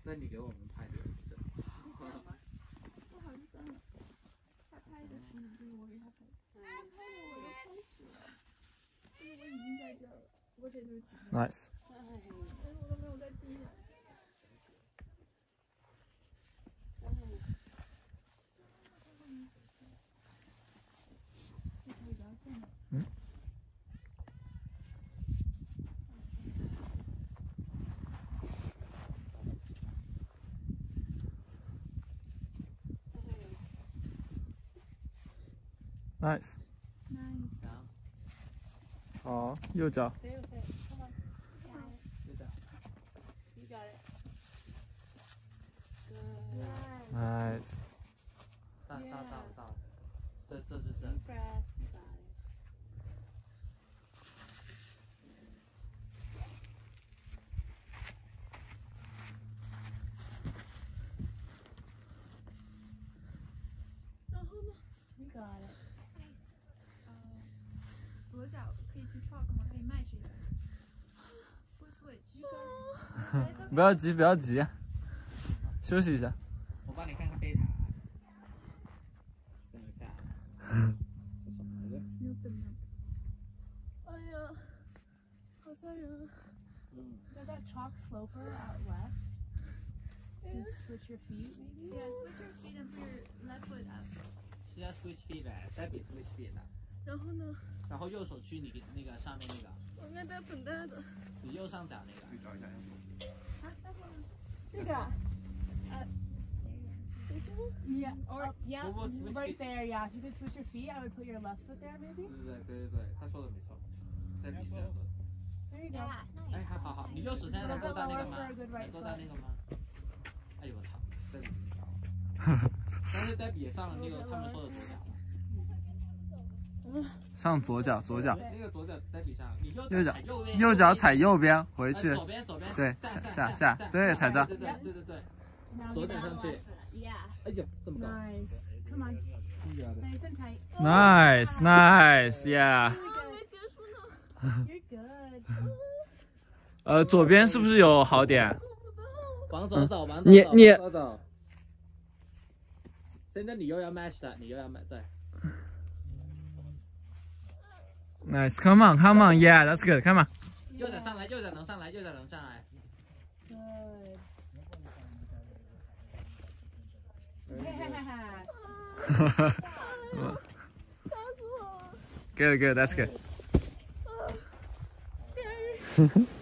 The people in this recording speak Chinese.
那你给我们拍的。 不好意思啊，他拍的是你，就是我给他拍的。他拍的我都开始了，因为我已经在这儿了。我这就是起。 Nice。 但是我都没有在地上。 嗯。Nice。好，右脚。Nice。 到，这是正。 然后呢？左脚可以去 truck 吗？可以 match 一下。Foot switch。 不要急，不要急，休息一下。 我帮你看看贝塔。等一下。是什么来着？ 哎呀，好吓人啊 ！There's that chalk sloper out left. You can switch your feet, maybe. Yeah, switch your feet and put your left foot up. 是要 switch feet 的，再比 switch feet 的。 然后呢？ 然后右手去你那个上面那个。 我应该带粉袋的。 你右上角那个。 去找一下。 啊，待会儿。 这个。Yeah, or yeah, right there. Yeah, if you could switch your feet, I would put your left foot there, maybe. 对，他说的没错。再比一下。 There you go. 哎，好，你右手现在能够到那个吗？能够到那个吗？哎呦我操，再比不着。但是再比上了那个他们说的左脚。 上左脚。 那个左脚再比上，你右脚踩右边回去。 左边。 对，下，对，踩着。 对，左脚上去。哎呦，这么高。 Nice. Come on. Nice and tight. Nice, yeah. 没结束呢。 You're good. 左边是不是有好点？ 往左走。 你。 现在你又要 match 的，你又要 match 对。 Nice, come on, yeah, that's good, come on. 右脚上来，右脚能上来。 Good. 吓死我了。 Good, that's good. Scary.